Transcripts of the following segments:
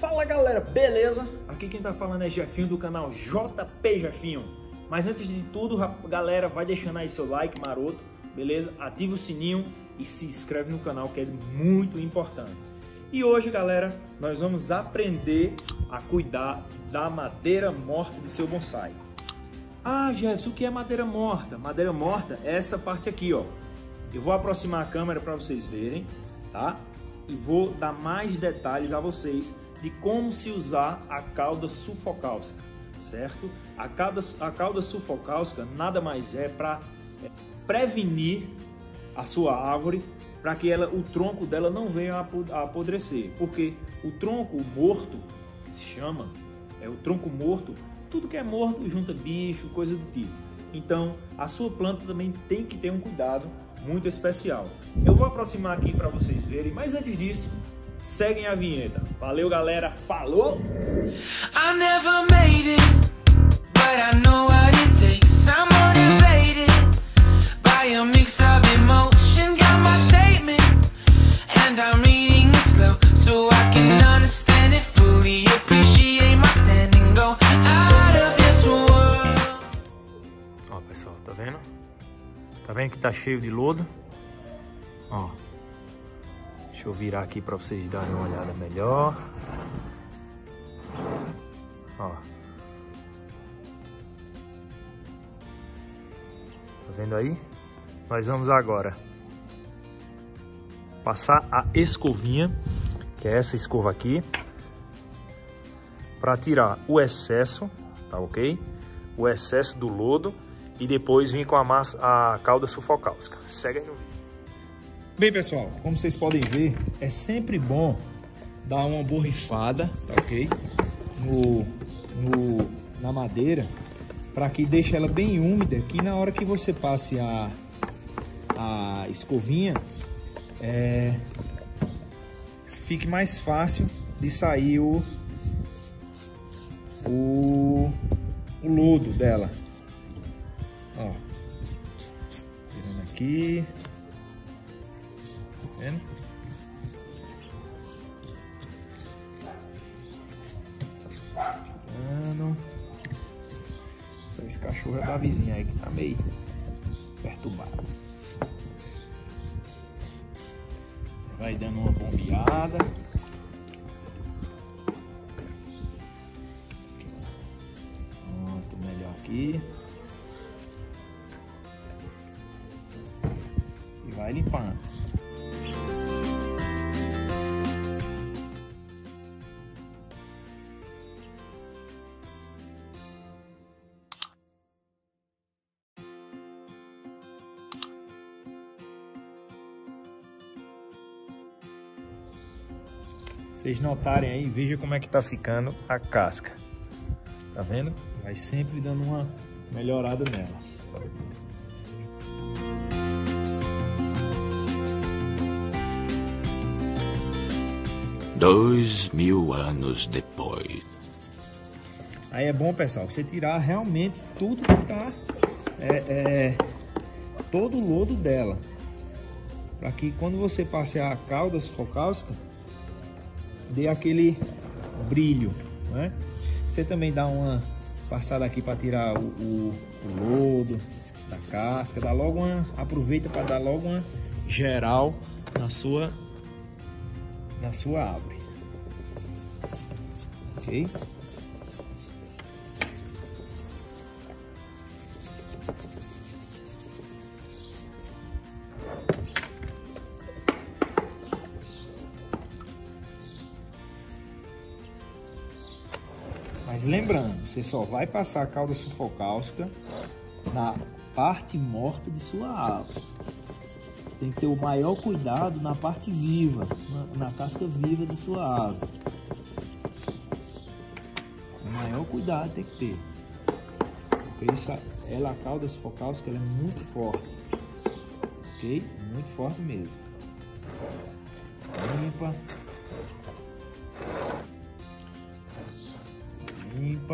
Fala galera, beleza? Aqui quem tá falando é Jefinho do canal JP Jefinho. Mas antes de tudo, galera, vai deixando aí seu like maroto, beleza? Ativa o sininho e se inscreve no canal, que é muito importante. E hoje, galera, nós vamos aprender a cuidar da madeira morta de seu bonsai. Ah, Jefferson, o que é madeira morta? Madeira morta é essa parte aqui, ó. Eu vou aproximar a câmera para vocês verem, tá? E vou dar mais detalhes a vocês de como se usar a cauda sulfocálcica, certo? A cauda sulfocálcica nada mais é para prevenir a sua árvore para que o tronco dela não venha a apodrecer, porque o tronco morto, que se chama, é o tronco morto, tudo que é morto junta bicho, coisa do tipo. Então, a sua planta também tem que ter um cuidado muito especial. Eu vou aproximar aqui para vocês verem, mas antes disso, seguem a vinheta. Valeu, galera. Falou! I never made it, but I know what it takes. I'm motivated by a mix of emotion. Got my statement, and I'm reading it slow so I can understand it fully. Appreciate my standing, go out of this world. Ó, pessoal, tá vendo? Tá vendo que tá cheio de lodo? Ó. Deixa eu virar aqui para vocês darem uma olhada melhor. Ó. Tá vendo aí? Nós vamos agora passar a escovinha, que é essa escova aqui, para tirar o excesso, tá ok? O excesso do lodo. E depois vir com a cauda sulfocálcica. Segue aí no vídeo. Bem, pessoal, como vocês podem ver, é sempre bom dar uma borrifada, tá ok? Na madeira, para que deixe ela bem úmida, que na hora que você passe a escovinha, fique mais fácil de sair o lodo dela. Ó, tirando aqui, tá vendo? Tirando. Só esse cachorro é da vizinha aí que tá meio perturbado. Vai dando uma bombeada. Pronto, melhor aqui. Vai limpando. Vocês notarem aí, veja como é que tá ficando a casca. Tá vendo? Vai sempre dando uma melhorada nela. 2000 anos depois. Aí é bom, pessoal, você tirar realmente tudo que tá todo o lodo dela, para que quando você passe a cauda sulfocálcica dê aquele brilho, né? Você também dá uma passada aqui para tirar o lodo da casca, dá logo aproveita para dar logo uma geral na sua árvore, ok? Mas lembrando, você só vai passar a cauda sulfocálcica na parte morta de sua árvore. Tem que ter o maior cuidado na parte viva, na casca viva de sua árvore. O maior cuidado tem que ter. Porque a cauda sulfocálcica ela é muito forte. Ok? Muito forte mesmo. Limpa. Limpa.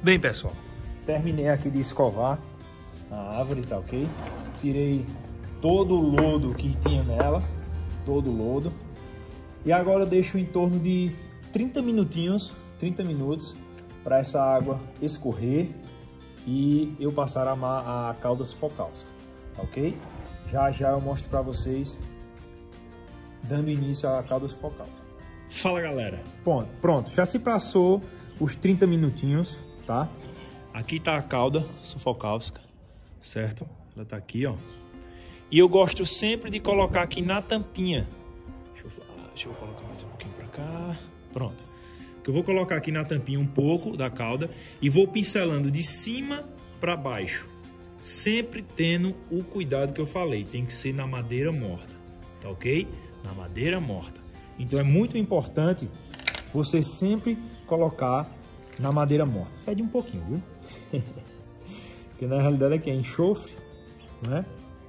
Bem, pessoal, terminei aqui de escovar a árvore, tá ok? Tirei todo o lodo que tinha nela, todo o lodo. E agora eu deixo em torno de 30 minutos para essa água escorrer e eu passar a cauda sulfocáustica, tá ok? Já já eu mostro para vocês dando início à cauda sulfocáustica. Fala, galera. Pronto, já se passou os 30 minutinhos, tá? Aqui tá a cauda sulfocáustica, certo? Ela tá aqui, ó. E eu gosto sempre de colocar aqui na tampinha. Deixa eu colocar mais um pouquinho para cá. Pronto. Eu vou colocar aqui na tampinha um pouco da cauda e vou pincelando de cima para baixo. Sempre tendo o cuidado que eu falei. Tem que ser na madeira morta, tá ok? Na madeira morta. Então é muito importante você sempre colocar na madeira morta. Fede um pouquinho, viu? Porque na realidade aqui é enxofre, né?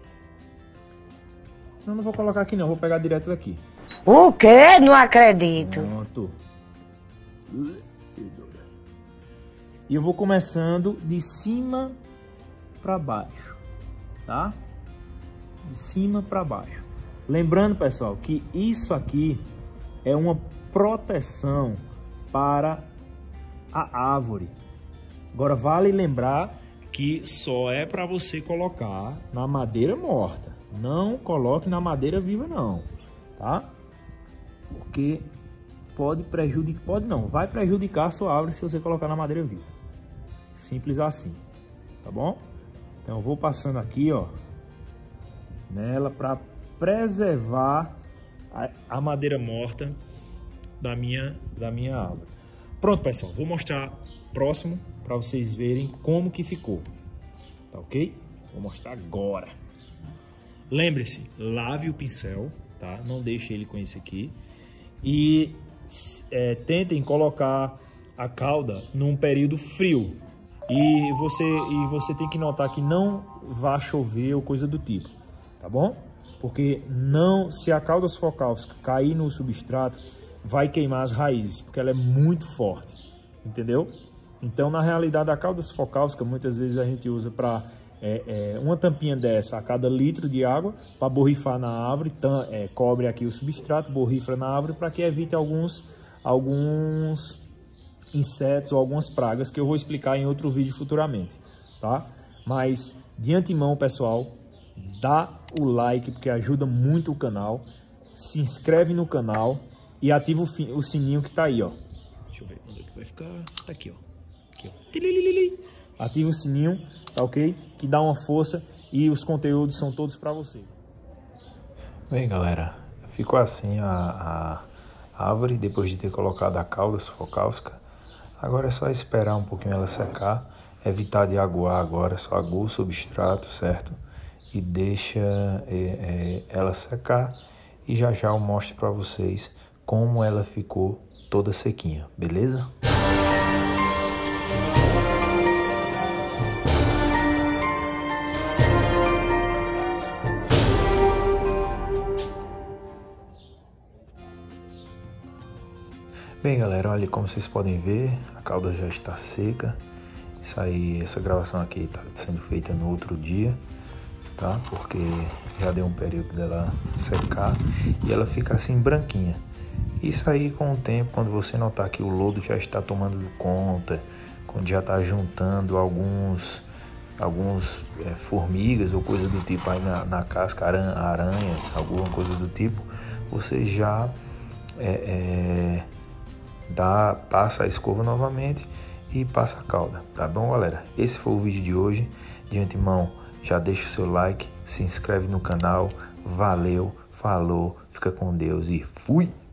Não vou colocar aqui não, vou pegar direto daqui. O quê? Não acredito. Pronto. E eu vou começando de cima para baixo, tá? De cima para baixo. Lembrando, pessoal, que isso aqui é uma proteção para a árvore. Agora vale lembrar que só é para você colocar na madeira morta. Não coloque na madeira viva não, tá? Porque pode prejudicar, vai prejudicar a sua árvore se você colocar na madeira viva. Simples assim, tá bom? Então eu vou passando aqui, ó, nela para preservar a madeira morta da minha árvore. Pronto, pessoal, vou mostrar próximo para vocês verem como que ficou, tá ok? Vou mostrar agora. Lembre-se, lave o pincel, tá? Não deixe ele com esse aqui. E tentem colocar a cauda num período frio. E você tem que notar que não vai chover ou coisa do tipo, tá bom? Porque se a cauda sulfocáustica cair no substrato, vai queimar as raízes, porque ela é muito forte, entendeu? Então, na realidade, a cauda sulfocáustica, muitas vezes a gente usa para uma tampinha dessa a cada litro de água para borrifar na árvore, cobre aqui o substrato, borrifa na árvore para que evite alguns insetos ou algumas pragas que eu vou explicar em outro vídeo futuramente, tá? Mas de antemão, pessoal, dá o like porque ajuda muito o canal, se inscreve no canal e ativa o sininho que tá aí, ó. Deixa eu ver onde é que vai ficar. Tá aqui, ó. Aqui, ó. Ativa o sininho, tá ok? Que dá uma força e os conteúdos são todos para você. Bem, galera, ficou assim a árvore depois de ter colocado a cauda sulfocáustica. Agora é só esperar um pouquinho ela secar, evitar de aguar agora, só agua o substrato, certo? E deixa ela secar e já já eu mostro para vocês como ela ficou toda sequinha, beleza? Bem, galera, olha, como vocês podem ver, a cauda já está seca. Essa gravação aqui está sendo feita no outro dia, tá? Porque já deu um período dela secar e ela fica assim branquinha. Isso aí, com o tempo, quando você notar que o lodo já está tomando conta, quando já está juntando alguns formigas ou coisa do tipo aí na casca, aranhas, alguma coisa do tipo, você já passa a escova novamente e passa a cauda, tá bom, galera? Esse foi o vídeo de hoje. De antemão, já deixa o seu like, se inscreve no canal. Valeu, falou, fica com Deus e fui!